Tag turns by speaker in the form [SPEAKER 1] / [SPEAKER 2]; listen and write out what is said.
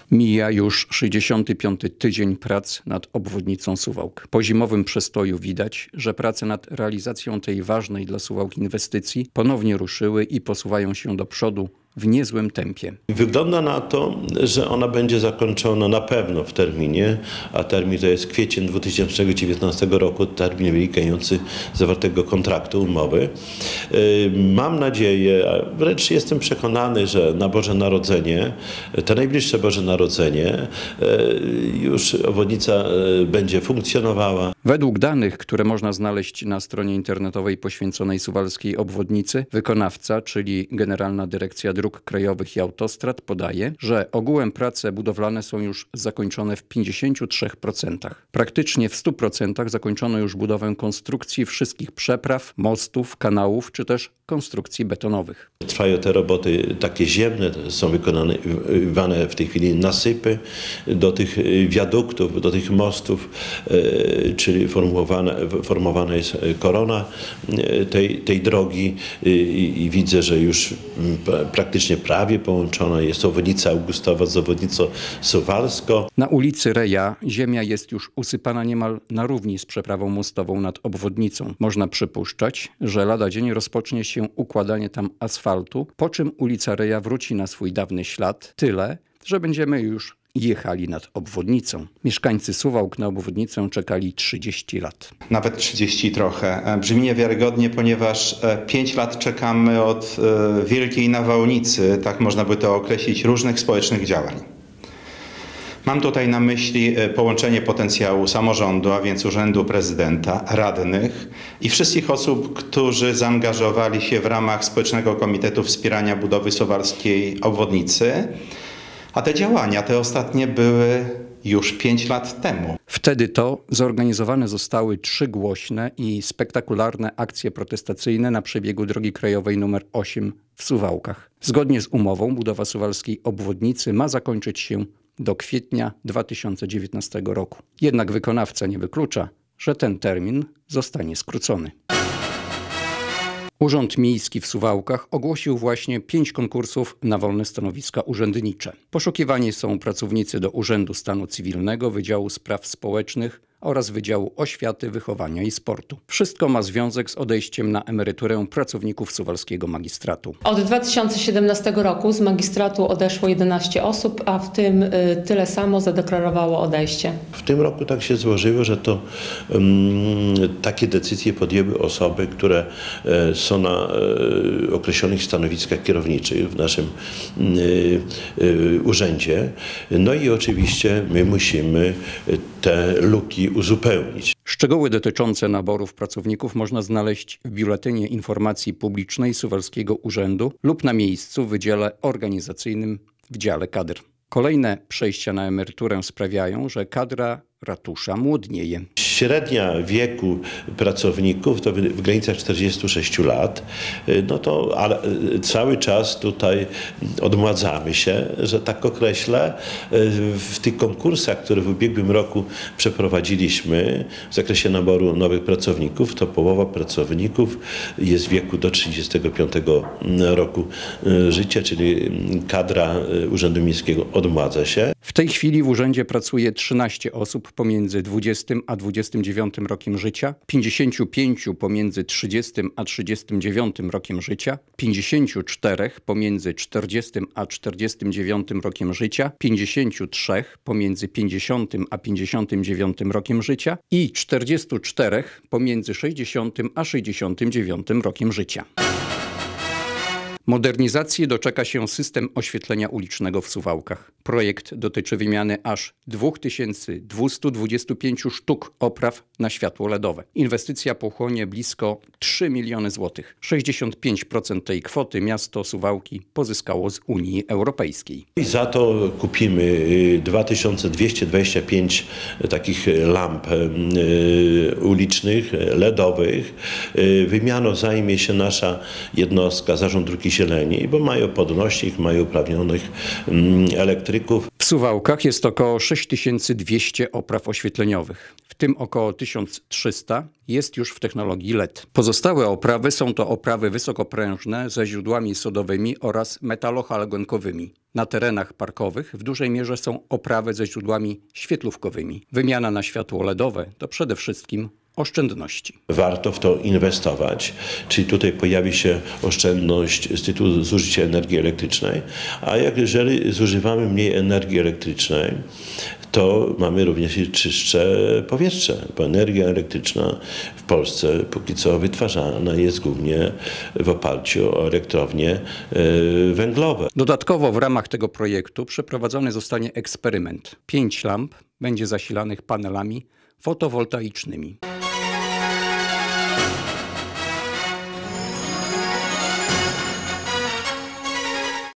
[SPEAKER 1] Mija już 65. tydzień prac nad obwodnicą Suwałk. Po zimowym przestoju widać, że prace nad realizacją tej ważnej dla Suwałk inwestycji ponownie ruszyły i posuwają się do przodu w niezłym tempie.
[SPEAKER 2] Wygląda na to, że ona będzie zakończona na pewno w terminie, a termin to jest kwiecień 2019 roku, termin wynikający z zawartego kontraktu, umowy. Mam nadzieję, a wręcz jestem przekonany, że na Boże Narodzenie, to najbliższe Boże Narodzenie, już obwodnica będzie funkcjonowała.
[SPEAKER 1] Według danych, które można znaleźć na stronie internetowej poświęconej suwalskiej obwodnicy, wykonawca, czyli Generalna Dyrekcja Dróg Krajowych i Autostrad, podaje, że ogółem prace budowlane są już zakończone w 53%. Praktycznie w 100% zakończono już budowę konstrukcji wszystkich przepraw, mostów, kanałów czy też konstrukcji betonowych.
[SPEAKER 2] Trwają te roboty takie ziemne, są wykonywane w tej chwili nasypy do tych wiaduktów, do tych mostów, czyli formowana jest korona tej drogi i widzę, że już praktycznie prawie połączona jest obwodnica Augustowa z obwodnicą suwalską.
[SPEAKER 1] Na ulicy Reja ziemia jest już usypana niemal na równi z przeprawą mostową nad obwodnicą. Można przypuszczać, że lada dzień rozpocznie się układanie tam asfaltu, po czym ulica Reja wróci na swój dawny ślad, tyle, że będziemy już jechali nad obwodnicą. Mieszkańcy Suwałk na obwodnicę czekali 30 lat.
[SPEAKER 3] Nawet 30 trochę. Brzmi niewiarygodnie, ponieważ 5 lat czekamy od wielkiej nawałnicy, tak można by to określić, różnych społecznych działań. Mam tutaj na myśli połączenie potencjału samorządu, a więc Urzędu Prezydenta, radnych i wszystkich osób, którzy zaangażowali się w ramach Społecznego Komitetu Wspierania Budowy Suwalskiej Obwodnicy. A te działania, te ostatnie, były już 5 lat temu.
[SPEAKER 1] Wtedy to zorganizowane zostały 3 głośne i spektakularne akcje protestacyjne na przebiegu drogi krajowej nr 8 w Suwałkach. Zgodnie z umową budowa suwalskiej obwodnicy ma zakończyć się do kwietnia 2019 roku. Jednak wykonawca nie wyklucza, że ten termin zostanie skrócony. Urząd Miejski w Suwałkach ogłosił właśnie 5 konkursów na wolne stanowiska urzędnicze. Poszukiwani są pracownicy do Urzędu Stanu Cywilnego, Wydziału Spraw Społecznych oraz Wydziału Oświaty, Wychowania i Sportu. Wszystko ma związek z odejściem na emeryturę pracowników suwalskiego magistratu.
[SPEAKER 4] Od 2017 roku z magistratu odeszło 11 osób, a w tym tyle samo zadeklarowało odejście.
[SPEAKER 2] W tym roku tak się złożyło, że to takie decyzje podjęły osoby, które są na określonych stanowiskach kierowniczych w naszym urzędzie. No i oczywiście my musimy te luki uzupełnić.
[SPEAKER 1] Szczegóły dotyczące naborów pracowników można znaleźć w Biuletynie Informacji Publicznej Suwalskiego Urzędu lub na miejscu w Wydziale Organizacyjnym w dziale kadr. Kolejne przejścia na emeryturę sprawiają, że kadra ratusza młodnieje.
[SPEAKER 2] Średnia wieku pracowników to w granicach 46 lat, no to ale cały czas tutaj odmładzamy się, że tak określę. W tych konkursach, które w ubiegłym roku przeprowadziliśmy w zakresie naboru nowych pracowników, to połowa pracowników jest w wieku do 35 roku życia, czyli kadra Urzędu Miejskiego odmładza się.
[SPEAKER 1] W tej chwili w urzędzie pracuje 13 osób pomiędzy 20 a 29 rokiem życia, 55 pomiędzy 30 a 39 rokiem życia, 54 pomiędzy 40 a 49 rokiem życia, 53 pomiędzy 50 a 59 rokiem życia i 44 pomiędzy 60 a 69 rokiem życia. Modernizacji doczeka się system oświetlenia ulicznego w Suwałkach. Projekt dotyczy wymiany aż 2225 sztuk opraw na światło LEDowe. Inwestycja pochłonie blisko 3 miliony złotych. 65% tej kwoty miasto Suwałki pozyskało z Unii Europejskiej.
[SPEAKER 2] I za to kupimy 2225 takich lamp ulicznych, LEDowych. Wymianą zajmie się nasza jednostka, Zarząd Dróg i Zieleni, bo mają podnośnik, mają uprawnionych elektryków.
[SPEAKER 1] W Suwałkach jest około 6200 opraw oświetleniowych, w tym około 1300 jest już w technologii LED. Pozostałe oprawy są to oprawy wysokoprężne ze źródłami sodowymi oraz metalohalogenkowymi. Na terenach parkowych w dużej mierze są oprawy ze źródłami świetlówkowymi. Wymiana na światło LEDowe to przede wszystkim oszczędności.
[SPEAKER 2] Warto w to inwestować, czyli tutaj pojawi się oszczędność z tytułu zużycia energii elektrycznej, a jeżeli zużywamy mniej energii elektrycznej, to mamy również i czystsze powietrze, bo energia elektryczna w Polsce póki co wytwarzana jest głównie w oparciu o elektrownie węglowe.
[SPEAKER 1] Dodatkowo w ramach tego projektu przeprowadzony zostanie eksperyment. 5 lamp będzie zasilanych panelami fotowoltaicznymi.